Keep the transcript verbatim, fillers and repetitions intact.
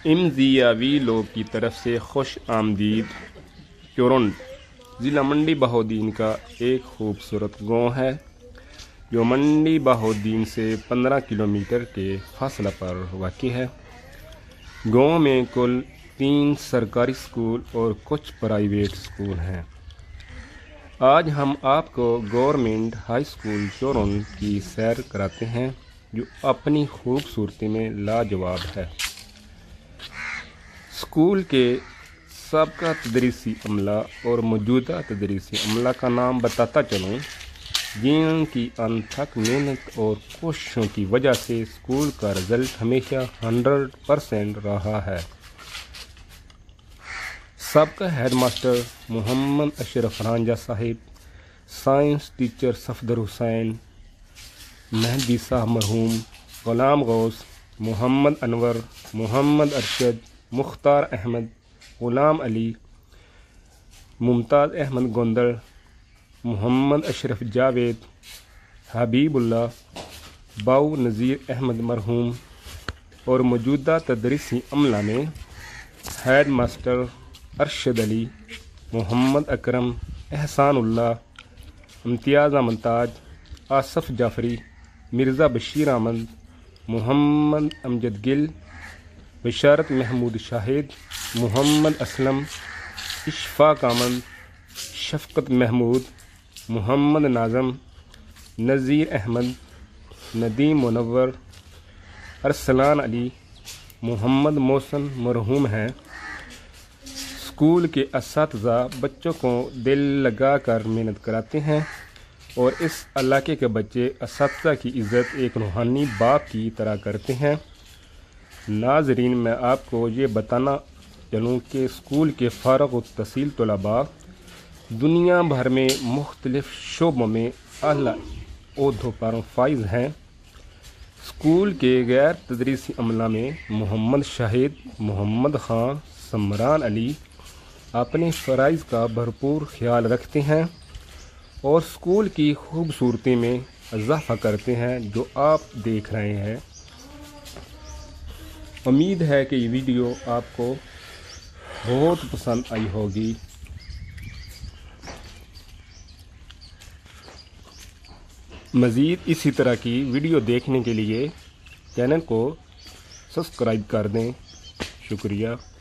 امزیاویلوگ کی طرف سے خوش آمدید۔ چورنڈ ضلع منڈی بہاؤدین کا ایک خوبصورت گاؤں ہے جو منڈی بہاؤدین سے پندرہ کلومیٹر کے فاصلہ پر واقع ہے۔ گاؤں میں کل تین سرکاری اسکول اور کچھ پرائیویٹ اسکول ہیں۔ آج ہم آپ کو گورنمنٹ ہائی اسکول چورنڈ کی سیر کراتے ہیں جو اپنی خوبصورتی میں لاجواب ہے۔ اسکول کے سابقہ تدریسی عملہ اور موجودہ تدریسی عملہ کا نام بتاتا چلوں، جن کی انتھک محنت اور کوششوں کی وجہ سے اسکول کا رزلٹ ہمیشہ ہنڈریڈ پرسینٹ رہا ہے۔ سابقہ ہیڈ ماسٹر محمد اشرف رانجھا صاحب، سائنس ٹیچر صفدر حسین، مہندی صاحب مرحوم، غلام غوث، محمد انور، محمد ارشد، مختار احمد، غلام علی، ممتاز احمد گوندر، محمد اشرف جاوید، حبیب اللہ، باؤ نذیر احمد مرحوم اور موجودہ تدریسی عملہ میں ہیڈ ماسٹر ارشد علی، محمد اکرم، احسان اللہ، امتیاز ممتاز، آصف جعفری، مرزا بشیر احمد، محمد امجد گل، بشارت محمود شاہد، محمد اسلم، اشفاق احمد، شفقت محمود، محمد ناظم، نذیر احمد، ندیم منور، ارسلان علی، محمد محسن مرحوم ہیں۔ اسکول کے اساتذہ بچوں کو دل لگا کر محنت کراتے ہیں اور اس علاقے کے بچے اساتذہ کی عزت ایک روحانی باپ کی طرح کرتے ہیں۔ ناظرین، میں آپ کو یہ بتانا چلوں کہ اسکول کے فارغ التحصیل طلباء دنیا بھر میں مختلف شعبوں میں اعلیٰ عہدوں پر فائز ہیں۔ اسکول کے غیر تدریسی عملہ میں محمد شاہد، محمد خان، سمران علی اپنے فرائض کا بھرپور خیال رکھتے ہیں اور اسکول کی خوبصورتی میں اضافہ کرتے ہیں جو آپ دیکھ رہے ہیں۔ امید ہے کہ یہ ویڈیو آپ کو بہت پسند آئی ہوگی۔ مزید اسی طرح کی ویڈیو دیکھنے کے لیے چینل کو سبسکرائب کر دیں۔ شکریہ۔